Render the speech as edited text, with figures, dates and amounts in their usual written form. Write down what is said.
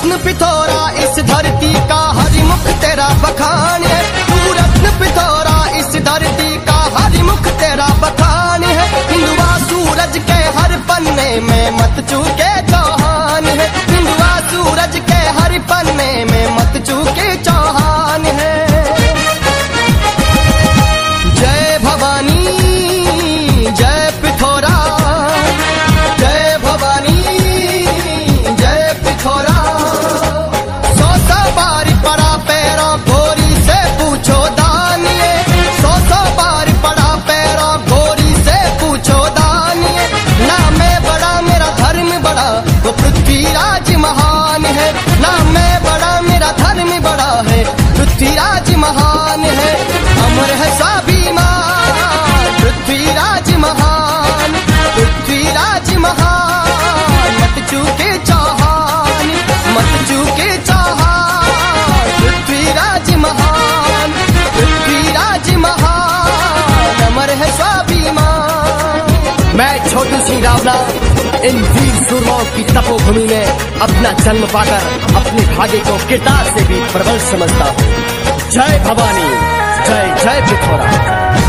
रत्न पिथौरा इस धरती का हरिमुख तेरा बखान है। तू रत्न पिथौरा इस धरती का हरिमुख तेरा बखान है। हिंदुआ सूरज के हर पन्ने में मत चूके चौहान है। हिंदुआ सूरज के हर पन्ने में मत चूके चौहान है। जय भवानी जय पिथौरा, जय भवानी जय पिथौरा। 100 बार पड़ा पैरों घोरी से पूछो दानिए। 100 बार पड़ा पैरों घोरी से पूछो दानिए। नाम में बड़ा मेरा धर्म बड़ा वो पृथ्वीराज महान है। नाम में बड़ा मेरा धर्म बड़ा है पृथ्वीराज महान है। अमर है स्वाभिमान पृथ्वीराज महान, पृथ्वीराज महान। मत चूके चौहान, मत चूके चौहान। पृथ्वीराज महान, पृथ्वीराज महान। अमर है स्वाभिमान। मैं छोटू सिंह रावला इन वीर सूरमाओं की तपोभूमि में अपना जन्म पाकर अपने भाग्य को किरदार से भी प्रबल समझता हूँ। जय भवानी, जय जय पिथौरा।